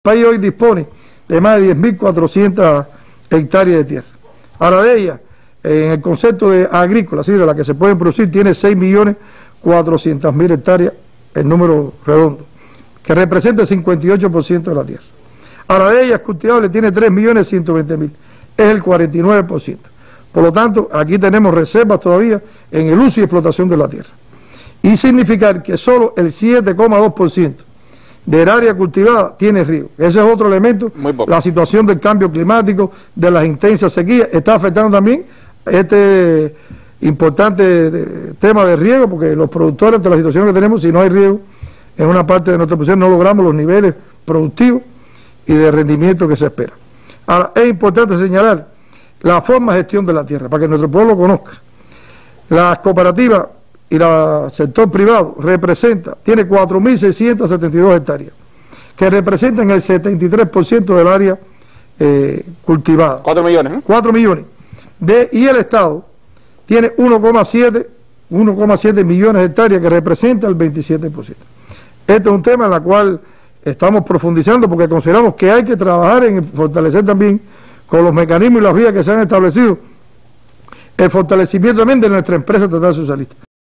país hoy dispone de más de 10.400 hectáreas de tierra. Ahora de ellas, en el concepto de agrícola, ¿sí?, de la que se pueden producir, tiene 6.400.000 hectáreas, el número redondo, que representa el 58% de la tierra. Ahora de ellas, cultivables, tiene 3.120.000, es el 49%. Por lo tanto, aquí tenemos reservas todavía en el uso y explotación de la tierra. Y significar que solo el 7,2% del área cultivada tiene riego. Ese es otro elemento. La situación del cambio climático, de las intensas sequías, está afectando también este importante tema de riego, porque los productores, de la situación que tenemos, si no hay riego en una parte de nuestra producción, no logramos los niveles productivos y de rendimiento que se espera. Ahora, es importante señalar la forma de gestión de la tierra, para que nuestro pueblo conozca. Las cooperativas y el sector privado tiene 4.672 hectáreas, que representan el 73% del área cultivada. 4 millones, ¿eh? 4 millones. Y el Estado tiene 1,7 millones de hectáreas, que representa el 27%. Este es un tema en el cual estamos profundizando, porque consideramos que hay que trabajar en fortalecer también, con los mecanismos y las vías que se han establecido, el fortalecimiento también de nuestra empresa estatal socialista.